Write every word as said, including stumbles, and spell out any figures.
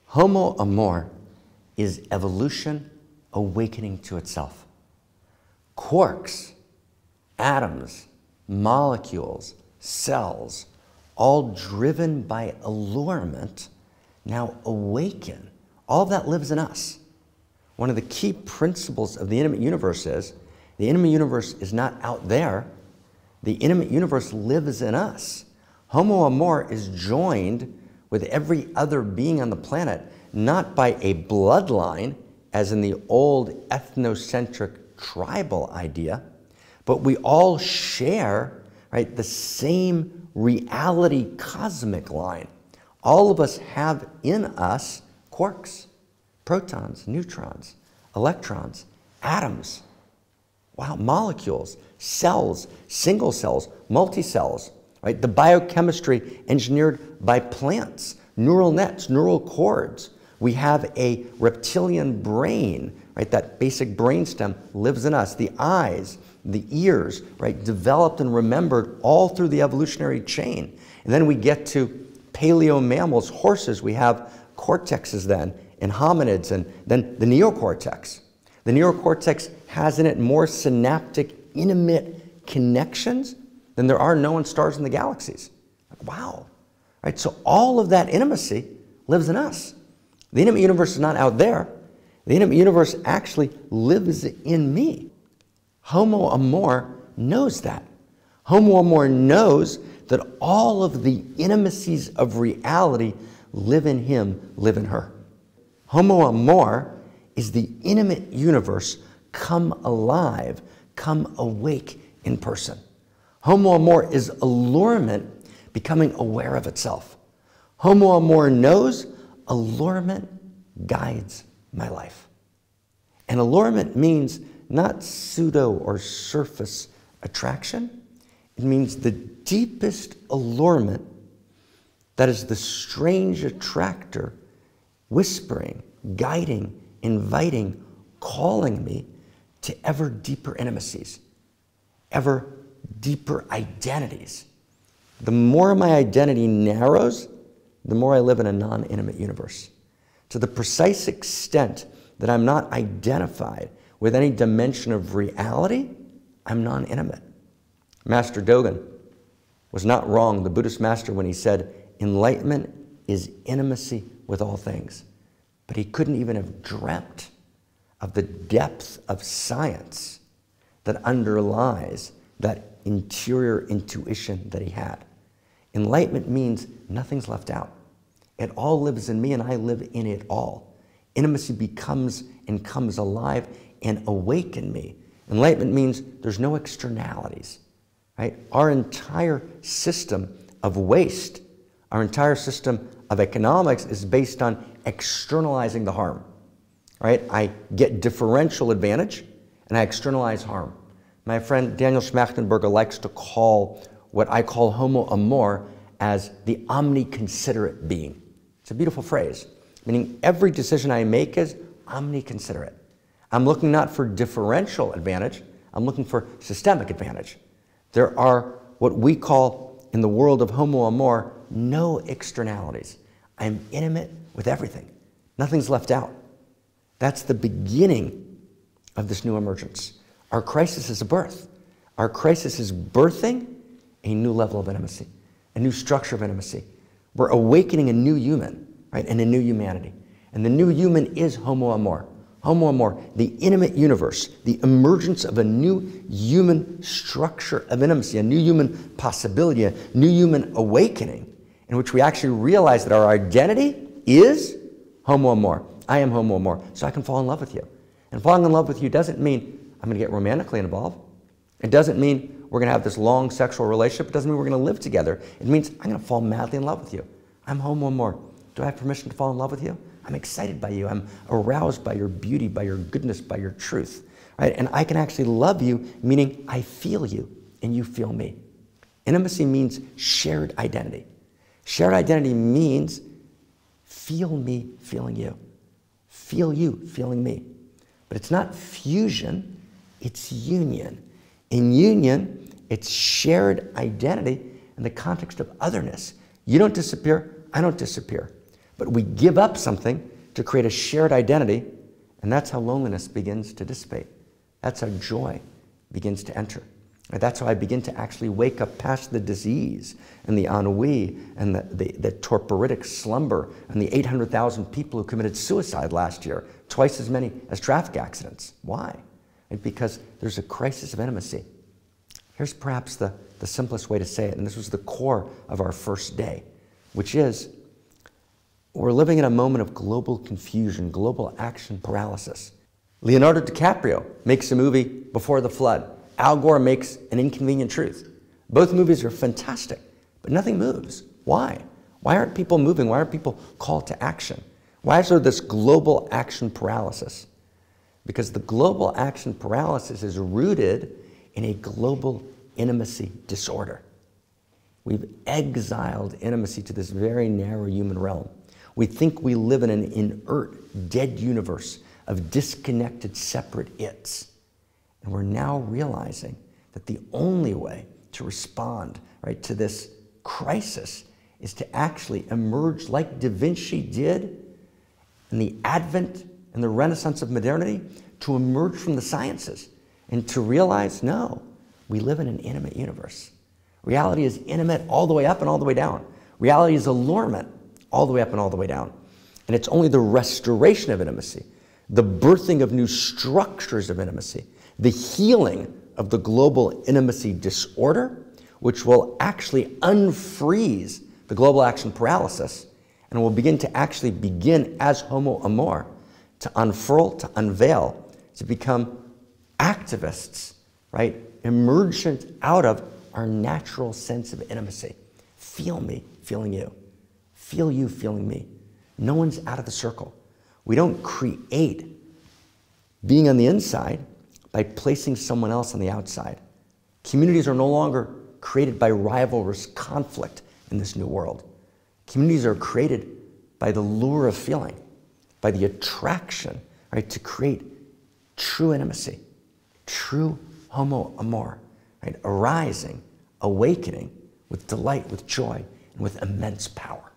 Homo amor is evolution awakening to itself. Quarks, atoms, molecules, cells, all driven by allurement, now awaken. All of that lives in us. One of the key principles of the intimate universe is the intimate universe is not out there. The intimate universe lives in us. Homo amor is joined with every other being on the planet, not by a bloodline, as in the old ethnocentric tribal idea, but we all share, right, the same reality cosmic line. All of us have in us quarks, protons, neutrons, electrons, atoms, wow, molecules, cells, single cells, multicells, right? The biochemistry engineered by plants, neural nets, neural cords. We have a reptilian brain, right? That basic brainstem lives in us. The eyes, the ears, right? Developed and remembered all through the evolutionary chain. And then we get to paleo mammals, horses. We have cortexes then, and hominids, and then the neocortex. The neocortex has in it more synaptic, intimate connections than there are known stars in the galaxies. Like, wow. Right? So all of that intimacy lives in us. The intimate universe is not out there. The intimate universe actually lives in me. Homo amor knows that. Homo amor knows that all of the intimacies of reality live in him, live in her. Homo amor is the intimate universe come alive, come awake in person. Homo amor is allurement becoming aware of itself. Homo amor knows allurement guides my life. And allurement means not pseudo or surface attraction. It means the deepest allurement that is the strange attractor, whispering, guiding, inviting, calling me to ever deeper intimacies, ever deeper identities. The more my identity narrows, the more I live in a non-intimate universe. To the precise extent that I'm not identified with any dimension of reality, I'm non-intimate. Master Dogen was not wrong, the Buddhist master, when he said, enlightenment is intimacy with all things. But he couldn't even have dreamt of the depth of science that underlies that interior intuition that he had. Enlightenment means nothing's left out. It all lives in me and I live in it all. Intimacy becomes and comes alive and awaken me. Enlightenment means there's no externalities, right? Our entire system of waste, our entire system of economics is based on externalizing the harm, right? I get differential advantage and I externalize harm. My friend Daniel Schmachtenberger likes to call what I call homo amor as the omniconsiderate being. It's a beautiful phrase, meaning every decision I make is omniconsiderate. I'm looking not for differential advantage, I'm looking for systemic advantage. There are what we call in the world of homo amor, no externalities. I'm intimate with everything. Nothing's left out. That's the beginning of this new emergence. Our crisis is a birth. Our crisis is birthing a new level of intimacy, a new structure of intimacy. We're awakening a new human, right, and a new humanity. And the new human is homo amor. Homo amor, the intimate universe, the emergence of a new human structure of intimacy, a new human possibility, a new human awakening, in which we actually realize that our identity is homo amor. I am homo amor, so I can fall in love with you. And falling in love with you doesn't mean I'm going to get romantically involved. It doesn't mean we're going to have this long sexual relationship. It doesn't mean we're going to live together. It means I'm going to fall madly in love with you. I'm homo amor. Do I have permission to fall in love with you? I'm excited by you. I'm aroused by your beauty, by your goodness, by your truth. Right? And I can actually love you, meaning I feel you and you feel me. Intimacy means shared identity. Shared identity means feel me feeling you. Feel you feeling me. But it's not fusion, it's union. In union, it's shared identity in the context of otherness. You don't disappear, I don't disappear. But we give up something to create a shared identity, and that's how loneliness begins to dissipate. That's how joy begins to enter. And that's how I begin to actually wake up past the disease and the ennui and the, the, the torporitic slumber and the eight hundred thousand people who committed suicide last year, twice as many as traffic accidents. Why? And because there's a crisis of intimacy. Here's perhaps the, the simplest way to say it, and this was the core of our first day, which is we're living in a moment of global confusion, global action paralysis. Leonardo DiCaprio makes a movie Before the Flood. Al Gore makes An Inconvenient Truth. Both movies are fantastic, but nothing moves. Why? Why aren't people moving? Why aren't people called to action? Why is there this global action paralysis? Because the global action paralysis is rooted in a global intimacy disorder. We've exiled intimacy to this very narrow human realm. We think we live in an inert, dead universe of disconnected, separate its. And we're now realizing that the only way to respond, right, to this crisis is to actually emerge like Da Vinci did in the advent and the renaissance of modernity, to emerge from the sciences and to realize, no, we live in an intimate universe. Reality is intimate all the way up and all the way down. Reality is allurement all the way up and all the way down. And it's only the restoration of intimacy, the birthing of new structures of intimacy, the healing of the global intimacy disorder, which will actually unfreeze the global action paralysis, and will begin to actually begin as homo amor, to unfurl, to unveil, to become activists, right? Emergent out of our natural sense of intimacy. Feel me feeling you. Feel you feeling me. No one's out of the circle. We don't create being on the inside by placing someone else on the outside. Communities are no longer created by rivalrous conflict in this new world. Communities are created by the lure of feeling, by the attraction, right, to create true intimacy, true homo amor, right, arising, awakening with delight, with joy, and with immense power.